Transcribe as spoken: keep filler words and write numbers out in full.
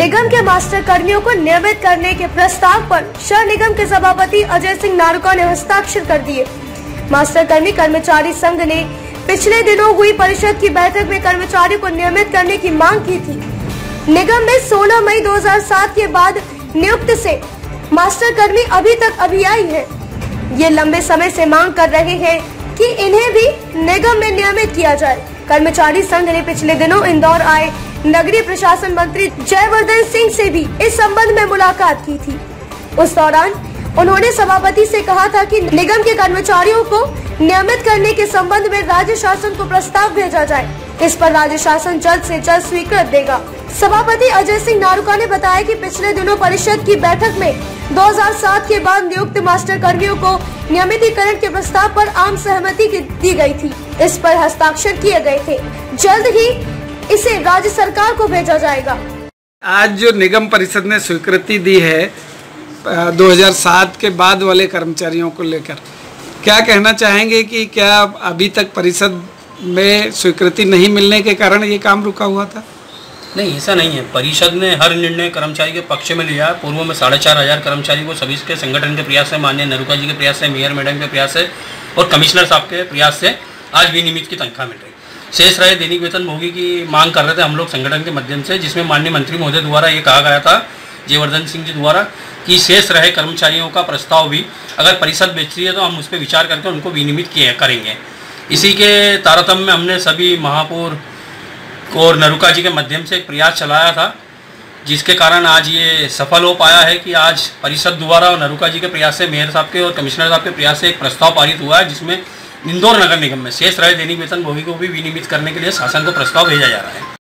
निगम के मास्टर कर्मियों को नियमित करने के प्रस्ताव पर शहर निगम के सभापति अजय सिंह नारुका ने हस्ताक्षर कर दिए। मास्टर कर्मी कर्मचारी संघ ने पिछले दिनों हुई परिषद की बैठक में कर्मचारियों को नियमित करने की मांग की थी। निगम में सोलह मई दो हज़ार सात के बाद नियुक्त से मास्टर कर्मी अभी तक अभियाई है। ये लंबे समय से मांग कर रहे हैं कि इन्हें भी निगम में नियमित किया जाए। कर्मचारी संघ ने पिछले दिनों इंदौर आए नगरीय प्रशासन मंत्री जयवर्धन सिंह से भी इस संबंध में मुलाकात की थी। उस दौरान उन्होंने सभापति से कहा था कि निगम के कर्मचारियों को नियमित करने के संबंध में राज्य शासन को प्रस्ताव भेजा जाए। इस पर राज्य शासन जल्द से जल्द स्वीकृत देगा। सभापति अजय सिंह नारुका ने बताया कि पिछले दिनों परिषद की बैठक में दो हज़ार सात के बाद नियुक्त मास्टर कर्मियों को नियमितीकरण के प्रस्ताव पर आम सहमति दी गई थी। इस पर हस्ताक्षर किए गए थे। जल्द ही इसे राज्य सरकार को भेजा जाएगा। आज जो निगम परिषद ने स्वीकृति दी है दो हज़ार सात के बाद वाले कर्मचारियों को लेकर, क्या कहना चाहेंगे कि क्या अभी तक परिषद में स्वीकृति नहीं मिलने के कारण ये काम रुका हुआ था? नहीं, ऐसा नहीं है। परिषद ने हर निर्णय कर्मचारी के पक्ष में लिया। पूर्व में साढ़े चार हजार कर्मचारी को सभी के संगठन के प्रयास से, माननीय नरुका जी के प्रयास से, मेयर मैडम के प्रयास से और कमिश्नर साहब के प्रयास से आज विनियमित की तनख्वाह मिल रही। शेष रहे दैनिक वेतन भोगी की मांग कर रहे थे हम लोग संगठन के माध्यम से, जिसमें माननीय मंत्री महोदय द्वारा ये कहा गया था, जयवर्धन सिंह जी द्वारा, कि शेष रहे कर्मचारियों का प्रस्ताव भी अगर परिषद बेच रही है तो हम उस पर विचार करके उनको विनियमित किए करेंगे। इसी के तारतम्य में हमने सभी महापौर और नरुका जी के माध्यम से एक प्रयास चलाया था, जिसके कारण आज ये सफल हो पाया है कि आज परिषद द्वारा और नरुका जी के प्रयास से, मेयर साहब के और कमिश्नर साहब के प्रयास से एक प्रस्ताव पारित हुआ है, जिसमें इंदौर नगर निगम में शेष रहे दैनिक वेतन भोगी को भी विनियमित करने के लिए शासन को प्रस्ताव भेजा जा रहा है।